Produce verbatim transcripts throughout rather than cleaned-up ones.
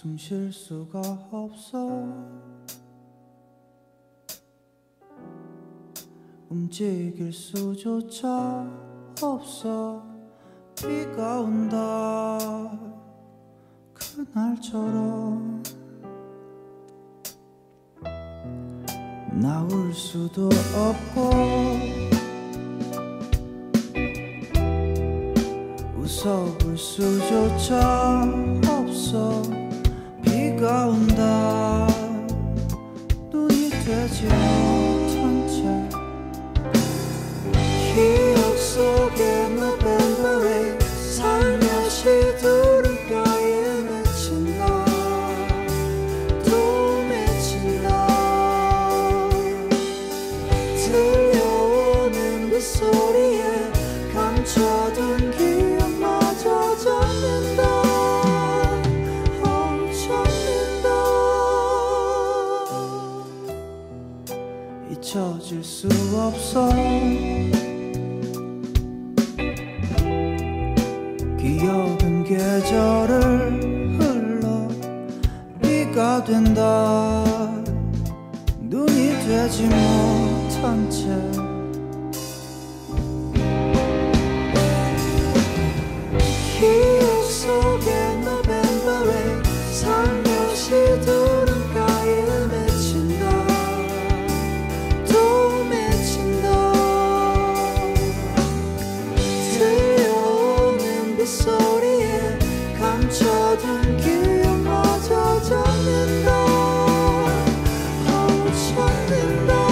숨 쉴 수가 없어. 움직일 수조차 없어. 비가 온다 그날처럼. 나올 수도 없고 웃어볼 수조차 없어. 비가 온다 눈이 되지 못한 채. 기억 속에 November rain 살며시 두른가에 맺힌 나 또 맺힌 나. 들려오는 빗소리에 감춰둔 기억마저 잡는다. 어, 잡는다. 잊혀질 수 없어. 기억은 계절을 흘러 비가 된다. 눈이 되지 못한 채. 기억 속에 November rain 살며시 두른가에 맺힌다 또 맺힌다. 들려오는 빗소리에 감춰둔 기억마저 잡는다. 어, 잡는다.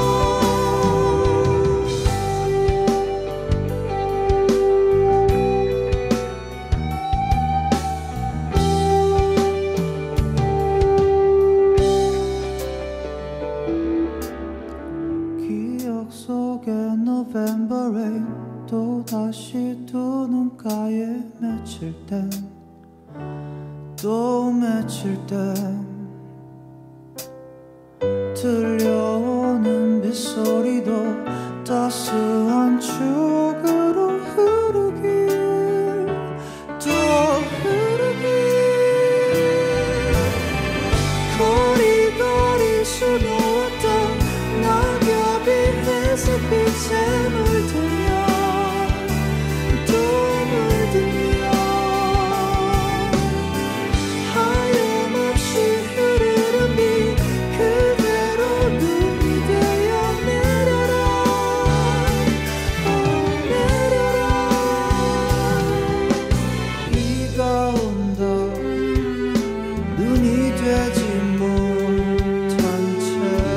기억 속에 November rain 또다시 두 눈가에 맺힐 땐 또 맺힐 땐 들려오는 빗소리도 따스한 추억으로 흐르길 또 흐르길. 거리거리 수놓았던 낙엽이 회색빛에 물들며 또 물들며 하염없이 흐르는 비 그대로 눈이 되어 내려라. 어, 내려라. 비가 온다 눈이 되지 못한 채.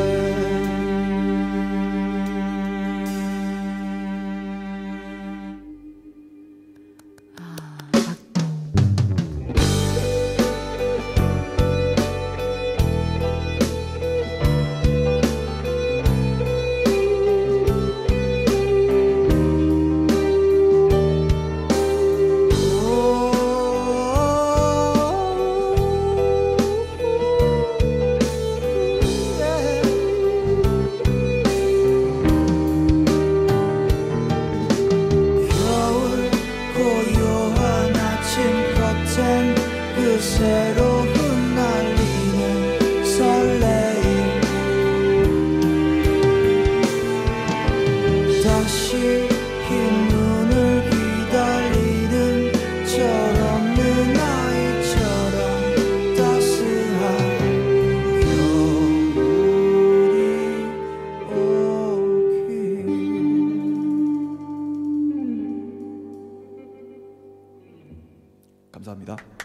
그 새로운 날리는 설레임. 다시 흰 눈을 기다리는 철없는 아이처럼 따스한 겨울이 오길. 감사합니다.